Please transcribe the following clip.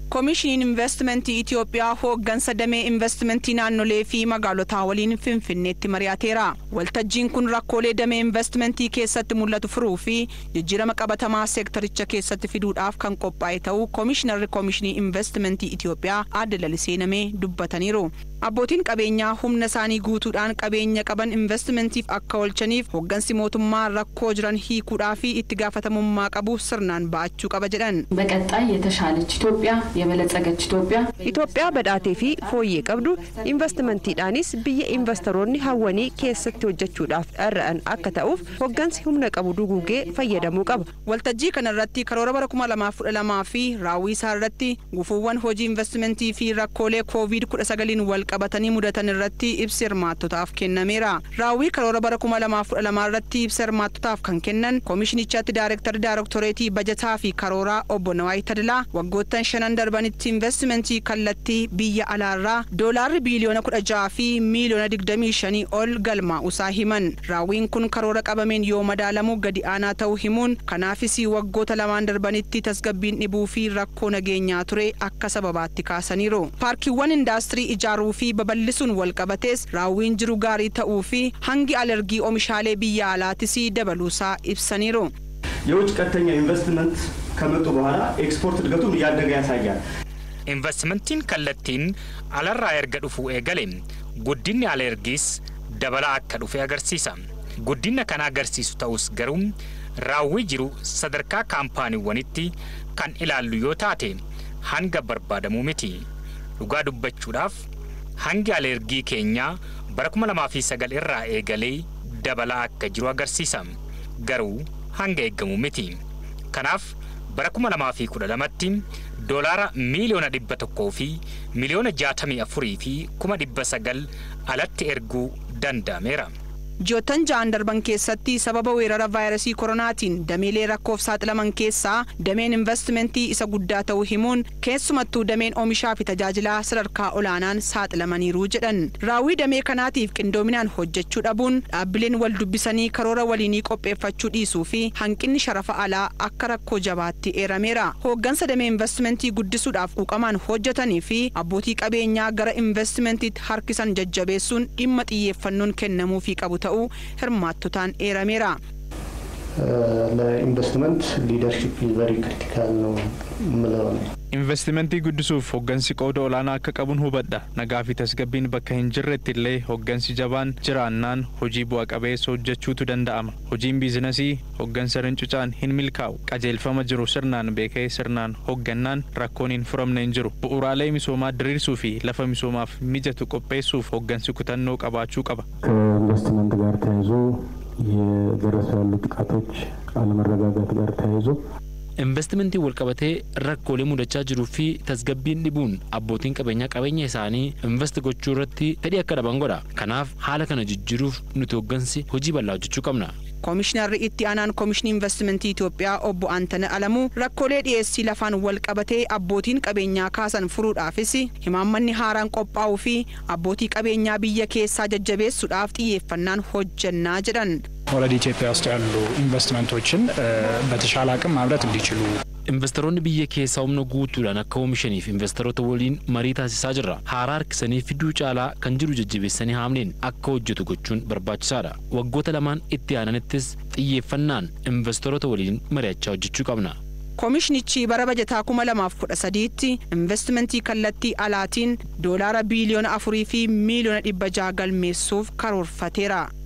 Koomishiniin Investimentii Itoophiyaa hooggansa damee investimentii naannolee fi magaalotaa waliin Finfinneetti mari'ateera. Waltajjiin kun rakkoolee damee investimentii keessatti mul'atu furuu fi jijjiirama qabatamaa seektaricha keessatti fiduudhaaf kan qophaa'e ta'uu Koomishinarri Koomishinii Investimentii Itoophiyaa Aadde Lalisee Namee dubbataniiru. Abbootiin qabeenyaa humna isaanii guutuudhaan qabeenya qaban investimentiif akka oolchaniif hooggansi mootummaa rakkoo jiran hiikuudhaa fi itti gaafatamummaa qabu sirnaan ba'achuu qaba jedhan. በቀጣይ የተሻለች ኢትዮጵያ የበለጸገች ኢትዮጵያ badhaatee fi fooyyee qabdu investimentidhaanis biyya investoroonni hawwanii keessatti hojjechuudhaaf dharra'an akka ta'uuf hooggansi humna qabu duguugee fayyadamuu qaba. Waltajjii kanarratti karoora bara 2012 fi raawwii isaa irratti gufuuwwan hojii investimentii fi rakkoolee COVID-19 wal qabatanii mudatan irratti ibsa hirmaattotaaf kennameera. Raawwii karoora bara 2012 irratti ibsa hirmaattotaaf kan kennan koomishinichaatti Daarektoreetii Bajataa fi Karooraa Obbo Nawaay Tadilaa waggoottan 5 darbanitti investimentii kallattii biyya alaarraa doolaarri biliyoona 16 fi miiliyoona 25 ol galmaa'uusaa himan. Raawwiin kun karoora qabameen yoo madaalamu gadi aanaa ta'uu himuun kanaafis waggoota 2 darbanitti tasgabbiin dhibuu fi rakkoo nageenyaa ture akka sababaatti kaasaniiru. Paarkiiwwan indaastirii ijaaruu fi babal'isuun wal qabatees raawwiin jiru gaarii ta'uu fi hangi alergii oomishaalee biyya alaatis dabaluusaa ibsaniiru. የውጭ ቀጥተኛ ኢንቨስትመንት ከመጡ በኋላ ኤክስፖርት እድገቱን ያደገ ያሳያል። ኢንቨስትመንቲን ከለቲን አለራ ያርገዱፉ ኤገሌ ጉዲን አለርጊስ ደበላ አከዱፉ ያገርሲሳ ጉዲን ከና ገርሲሱ ተውስ ገሩም ራዊ ጅሩ ሰደርካ ካምፓኒ ወንቲ ካን ኢላሉ ዮታቴ ሃንገ በርባደሙ ሚቲ ዱጋ ዱበቹዳፍ ሃንጊ አለርጊ ኬኛ በረኩማ ለማፊ ሰገል ኢራ ኤገሌ ደበላ አከጅሩ አገርሲሳ ገሩ hanga eegamu miti. Kanaaf bara 2012tti doolaara miiliyoona 100 fi miiliyoona 64 fi 900 alatti erguu danda'ameera. Jootan jaan darban keessatti sababa weerara vaayirasii koronaatiin dameelee rakkoof saaxilaman keessaa dameen investimentii isa guddaa ta'uu himuun keessumattuu dameen oomishaa fi tajaajilaa sadarkaa olaanaan saaxilamaniiru jedhan. Raawwii damee kanaatiif qindoominaan hojjechuu dhabuun dhaabbileen wal dubbisanii karoora waliinii qopheeffachuu dhiisuu fi hanqinni sharafa alaa akka rakkoo jabaatti eerameera. Hooggansa damee investimentii guddisuudhaaf quuqamaan hojjetanii fi abbootii qabeenyaa gara investimentiitti harkisan jajjabeessuun dhimma xiyyeeffannoon kennamuufii qabu ta'uu hirmaattotaan eerameera. ለኢንቨስትመንት ሊደርሺፕ ቨሪ ክሪቲካል ነው ማለት ነው. Investimentii guddisuuf hooggansi qooda olaanaa akka qabuun hubadha. Nagaa fi tasgabbiin bakka hin jirretti illee hooggansi jabaan jiraannaan hojii bu'a qabeessa hojjechuutu danda'ama. Hojiin biizinasii hooggansa rincucaan hin milkaa'u. Qajeelfama jiru sirnaan beekee sirnaan hooggannaan rakkoon hin furamne hin jiru. Bu'uuraalee misoomaa diriirsuu fi lafa misoomaaf mijatu qopheessuuf hooggansi kutannoo qabaachuu qaba. ከኢንቨስትመንት ጋር ተያይዞ የደረሱ ያሉ ጥቃቶች አለመረጋጋት ጋር ተያይዞ investimentii wal qabatee rakkoolee mudachaa jiruu fi tasgabbiin dhibuun abbootiin qabeenya isaanii invest gochuu irratti fedhii akka dhaban godha. Kanaaf haala kana jijjiiruuf nuti hooggansi hojii bal'aa hojjechuu qabna. Koomishinarri itti aanaan Koomishinii Investimentii Itoophiyaa Obbo Antane Alamuu rakkoolee dhiyeessii lafaan wal qabatee abbootiin qabeenyaa kaasan furuudhaafis himaammanni haaraan qophaa'uu fi abbootii qabeenyaa biyya keessaa jajjabeessuudhaaf xiyyeeffannaan hojjennaa jedhan. ወደ ኢትዮጵያ ውስጥ ያሉ ኢንቨስትመንቶችን በተሻለ አቅም ማምረት እንዲችሉ investoroonni biyya keessaa humna guutuudhaan akka oomishaniif investoroota waliin marii taasisaa jirra. Haaraa harkisanii fiduu caalaa kan jiru jajjabeessanii haamneen akka hojjetu gochuun barbaachisaadha. Waggoota lamaan itti aananittis xiyyeeffannaan investoroota waliin mari'achaa hojjechuu qabna. Koomishinichi bara bajataa 2013tti investimentii kallattii alaatiin doolaara biliyoona 4 fi miiliyoona 600 galmeessuuf karoorfateera.